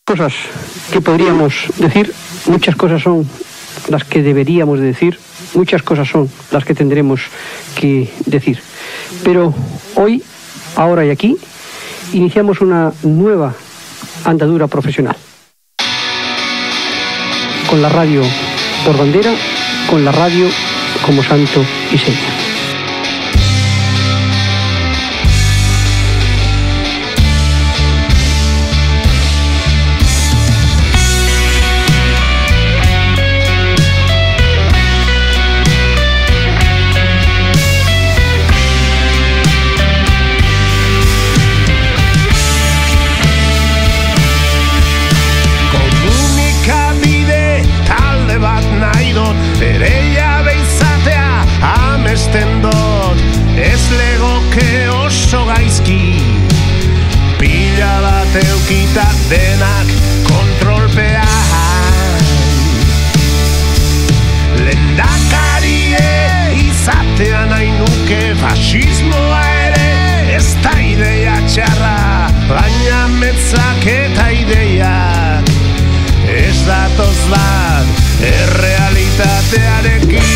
cosas que podríamos decir, muchas cosas son las que deberíamos de decir, muchas cosas son las que tendremos que decir. Pero hoy, ahora y aquí, iniciamos una nueva andadura profesional. Con la radio por bandera, con la radio como santo y seña. Eukita denak kontrolpean Lehendakarie izatea nahi nuke Fasismoa ere ez da ideia txarra Baina metzak eta ideiak ez datoz bat errealitatearekin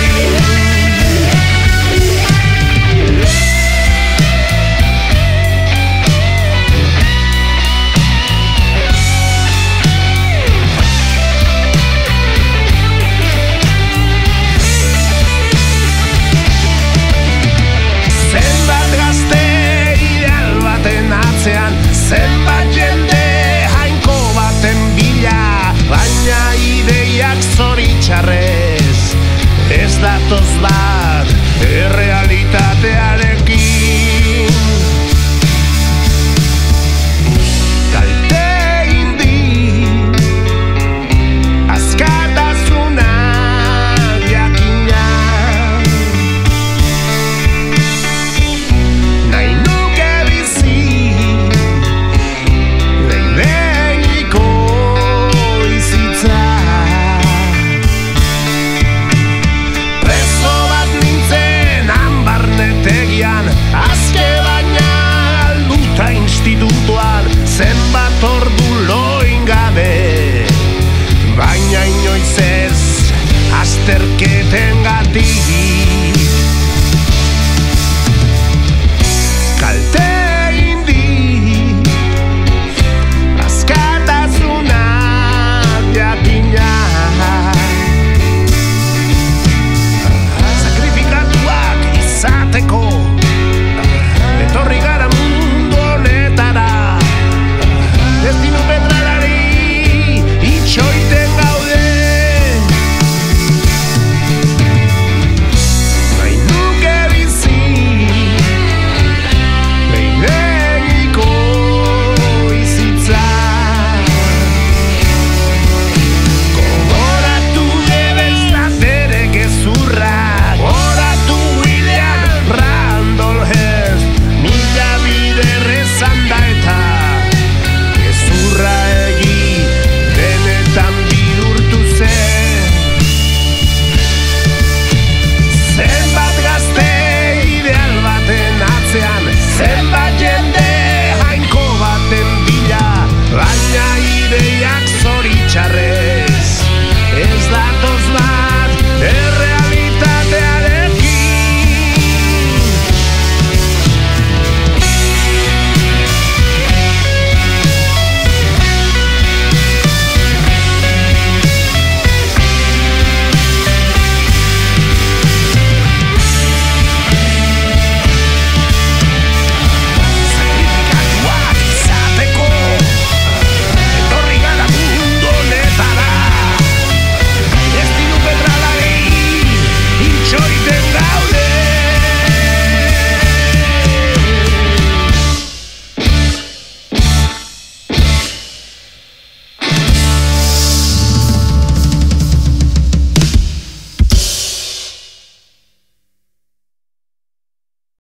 Zenbat jende jainko baten bila Baina ideiak zoritxarrez Ez datoz bat errealitatearekin Kalte indi askatasuna jakina Nahi nuke bizi Azke baina alduta institutuan Zenbat ordu loin gabe Baina inoiz ez azterketen gatik